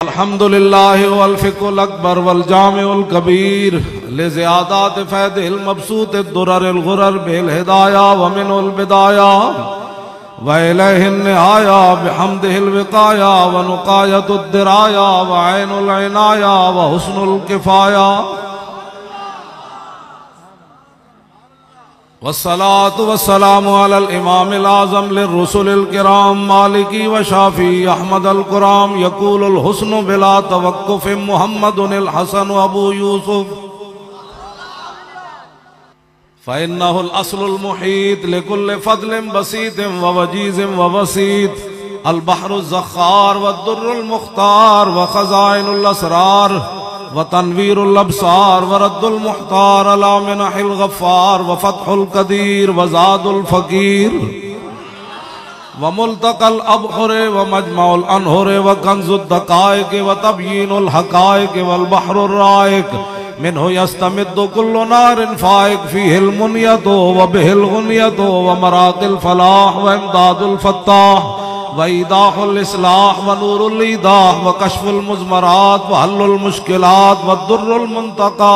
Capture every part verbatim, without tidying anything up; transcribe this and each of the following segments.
अल्हम्दुलिल्लाह वल फिक़्हुल अकबर वल जामिउल कबीर लिज़ियादात फ़ैदिल मबसूत दुररिल गुरर बिल हिदाया व मिनुल बिदाया व इलैहिन निहाया बिहम्दिहिल विक़ाया व नुक़ायतुद दिराया व ऐनुल इनाया व हुस्नुल किफ़ाया वस्सलातु वस्सलामु अलल इमामिल आज़म लिर्रुसुलिल किराम मालिकी व शाफ़ी अहमदल कुराम यक़ूलुल हुस्नु बिला तवक्कुफ़ मुहम्मदुनिल हसन अबू यूसुफ फ़इन्नहुल अस्लुल मुहीत लिकुल्लि फ़ज़लिन बसीतिन व वजीज़िन व वसीत अल बहरुज़ ज़ख़्ख़ार व दुर्रुल मुख़्तार व ख़ज़ाइनुल असरार व तनवीरुल अब्सार व रद्दुल मुख्तार अला मिनहिल गफ़्फ़ार व फ़त्हुल क़दीर व ज़ादुल फ़क़ीर व मुल्तक़ल अबहुर व मजमउल अनहुर व कंज़ुद दक़ाइक़ व तबयीनुल हक़ाइक़ वल बहरुर राइक़ मिन्हु यस्तमिद्दु कुल्लु नारिन फ़ाइक़ फ़ीहिल मुनियतु व बिहिल गुनियतु व मराक़िल फ़लाह व इमदादुल फ़त्ताह व ईदाहुल इस्लाह व नूरुल ईदाह व कश्फुल मुज़मरात व हल्लुल मुश्किलात व दुर्रुल मुंतक़ा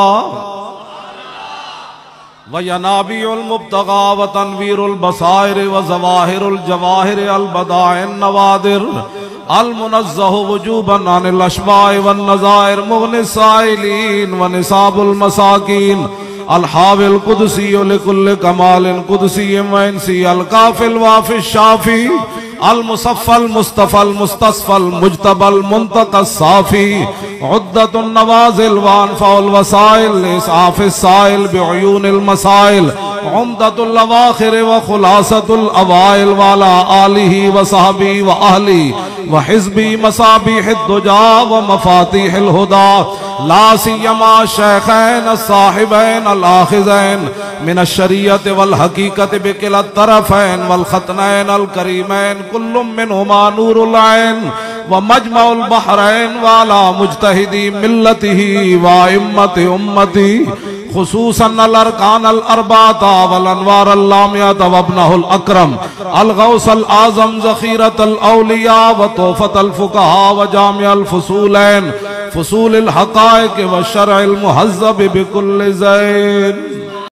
व यनाबियुल मुब्तग़ा व तनवीरुल बसाइर व ज़वाहिरुल जवाहिर अल बदाइन नवादिर अल मुनज़्ज़हु वुजूबन अनिल अशबाइ वन नज़ाइर मुग़निस साइलीन व निसाबुल मसाकीन अल हाविल कुदसी लिकुल्लि कमालिन कुदसिय्यिन व इंसी अल काफ़िल वाफ़िश शाफ़ी अल मुसफ़्फ़ल मुस्तफ़ल मुस्तस्फ़ल मुज्तबल मुंतक़स साफ़ी उद्दतुन नवाज़िल व अनफ़उल वसाइल लिसाफ़िस साइल बिउयूनिल मसाइल उम्दतुल अवाख़िर व खुलासतुल अवाइल वाला आलिही व सहबी व अहली व हिज़्बी मसाबिहिद दुजा व मफ़ातिहिल हुदा ला सियमा शैख़ैन अस्साहिबैन अल आख़िज़ैन मिनश शरीयत वल हक़ीक़त बिकिला तरफ़ैन वल ख़तनैन अल करीमैन कुल्लुम मिनहुमा नूरुल ऐन व मजमउल बहरैन वाला मुज्तहिदी मिल्लतिही व इम्मति उम्मती खुसूसन अल अरकान अल अरबाता वल अनवार अल लामियात व इब्नहुल अकरम अल गौस अल आज़म ज़ख़ीरत अल औलिया व तोफ़त अल फ़ुक़हा व जामिअ अल फ़ुसूलैन फ़ुसूलिल हक़ाइक़ व शरअल मुहज़्ज़ब बिकुल्लि ज़ैन।